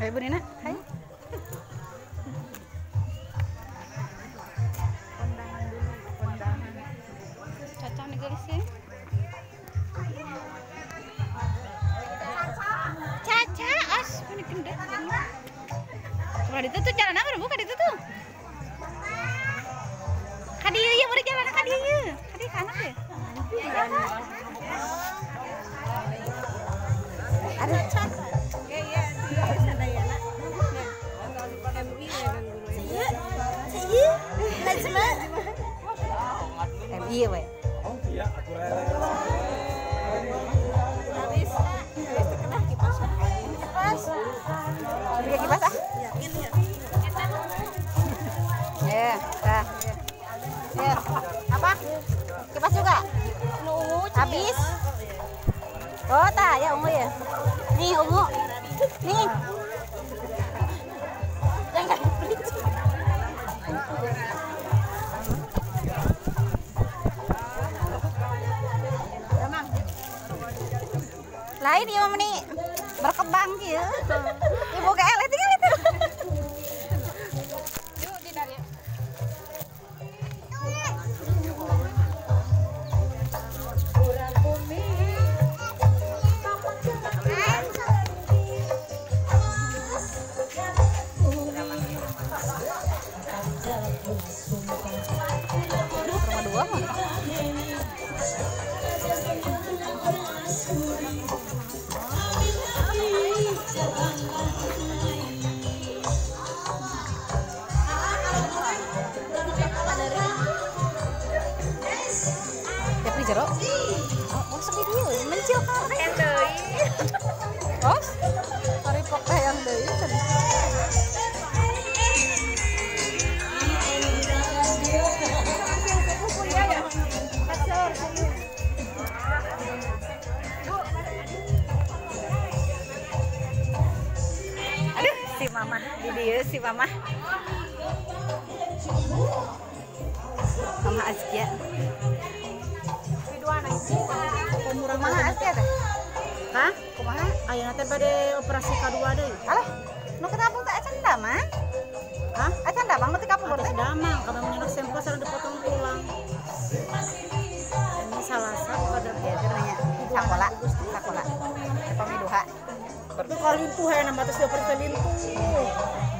Hai Bu Nina, hai. Kondangan dulu, kondangan. Caca nih guys sih. Caca, as, ini kendek. Kalau itu tuh jalan apa bukan itu tuh? Kadieu ya, mau jalan kadieu. Kadieu ke anak ya? Ada cat. Iya, sadayana. Saya, Najma. MI we. Oh iya, aku rela. Habis terkena kipas. Kipas. Pakai kipas ah? Yakin ya. Ya, dah. Ya. Apa? Kipas juga? Habis. Oh, tak ya ungu ya. Nih ungu. Nih. Lain ya Mama nih berkembang gitu. Ibu kayak tinggal itu. Yuk Dinar ya. Rumah dua mah. Di jero. Oh, masak di dieu, mencil karen deui. Tos? Hari pokeh yang deui can. Aduh, si mama di dieu si mama. Mama Azkia. Kumaha Azkia teh? Hah? Kumaha? Ayeuna teh bade operasi kadua deui. Alah, nu kenapa tak acan damang? Hah? Acan damang nu teh kapur Atas teh? damang, karena menyenok sempo sareng dipotong tulang. Ini salah satu pada Ya, ternyata sakola, sakola. Pamiduha. itu kalau limpuh ya 600 dioperasi limpuh.